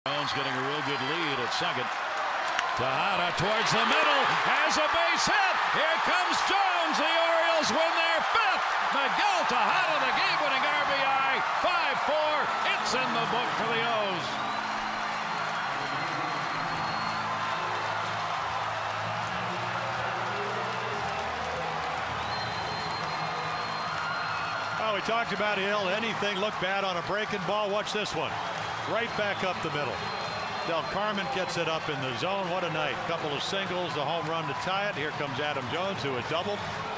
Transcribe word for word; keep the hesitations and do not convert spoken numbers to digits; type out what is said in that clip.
Jones getting a real good lead at second. Tejada towards the middle, has a base hit. Here comes Jones. The Orioles win their fifth. Miguel Tejada, the game-winning R B I. five four. It's in the book for the O's. Oh, we talked about Hill. Anything look bad on a breaking ball. Watch this one. Right back up the middle. Del Carmen gets it up in the zone. What a night. Couple of singles, the home run to tie it. Here comes Adam Jones, who has doubled.